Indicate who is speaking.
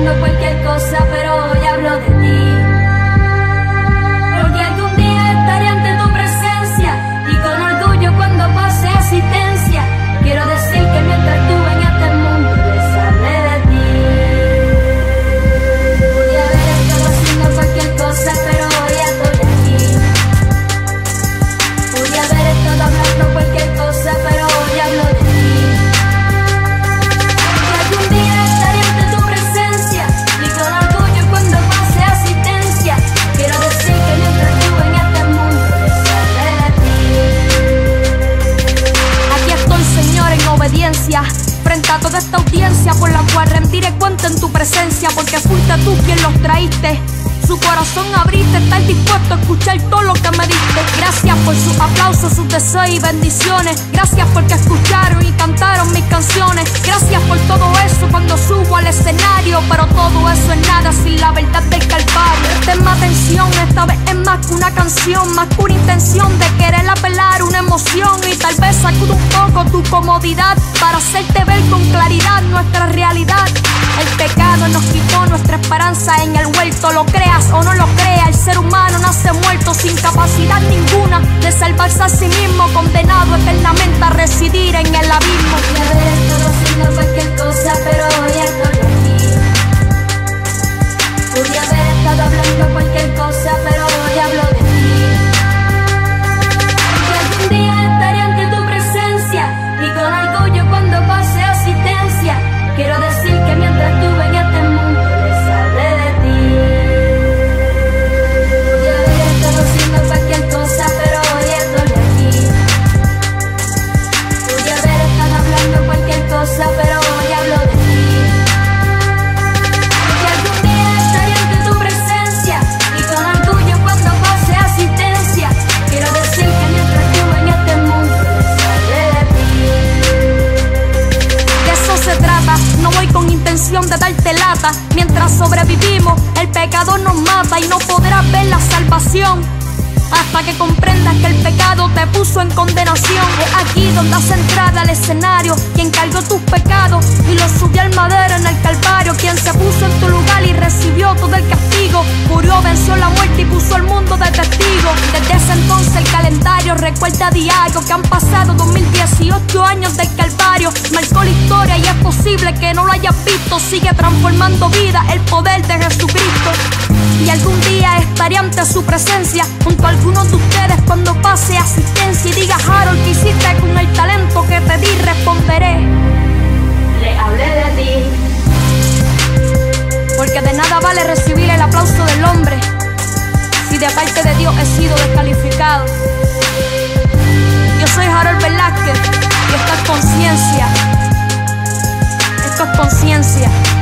Speaker 1: hablando cualquier cosa, pero hoy hablo de ti. Porque algún día estaré ante tu presencia y con orgullo cuando pase asistencia, quiero decir que mientras estuve en este mundo les hablé de ti. Pude haber estado haciendo cualquier cosa, pero hoy estoy aquí. Pude haber estado hablando cualquier cosa, pero hoy hablo de ti. Frente a toda esta audiencia por la cual rendiré cuenta en tu presencia, porque fuiste tú quien los traíste. Su corazón abriste, estar dispuesto a escuchar todo lo que me diste. Gracias por sus aplausos, sus deseos y bendiciones. Gracias porque escucharon y cantaron mis canciones. Gracias por todo eso cuando subo al escenario, pero todo eso es nada sin la verdad del Calvario. Préstenme atención, esta vez es más que una canción, más que una intención de querer apelar una emoción. Y tal vez sacude un poco tu comodidad para hacerte ver con claridad nuestra realidad. El pecado nos quitó nuestra esperanza en el huerto. Lo creas o no lo creas, el ser humano nace muerto sin capacidad ninguna de salvarse a sí mismo, condenado eternamente a residir en el abismo. Pude haber estado haciendo cualquier cosa, pero hoy estoy aquí. Pude haber estado hablando cualquier cosa, pero hoy hablo de ti. Porque algún día estaré ante tu presencia y con orgullo cuando pase asistencia, quiero decir que mientras estuve en este mundo les hablé de ti. Pude haber estado haciendo cualquier cosa, pero hoy estoy aquí. Pude haber estado hablando cualquier cosa, pero hoy hablo de ti. Porque algún día estaré ante tu presencia y con orgullo cuando pase asistencia, quiero decir que mientras estuve en este mundo les hablé de ti. De eso se trata, no voy con intención de darte lata. Mientras sobrevivimos, el pecado nos mata y no podrás ver la salvación hasta que comprendas que el pecado te puso en condenación. Es aquí donde hace entrada al escenario quien cargó tus pecados y los subió al madero en el Calvario, quien se puso en tu lugar y recibió todo el castigo. Murió, venció la muerte y puso al mundo de testigo. Desde ese entonces el calendario recuerda a diario que han pasado 2018 años del Calvario. Marcó la historia y es posible que no lo hayas visto. Sigue transformando vida el poder de Jesucristo. Y algún día estaré ante su presencia junto a algunos de ustedes cuando pase asistencia y diga: Harold, ¿qué hiciste con el talento que te di? Responderé: le hablé de ti. Porque de nada vale recibir el aplauso del hombre si de parte de Dios he sido descalificado. Yo soy Harold Velázquez y esto es conciencia. Esto es conciencia.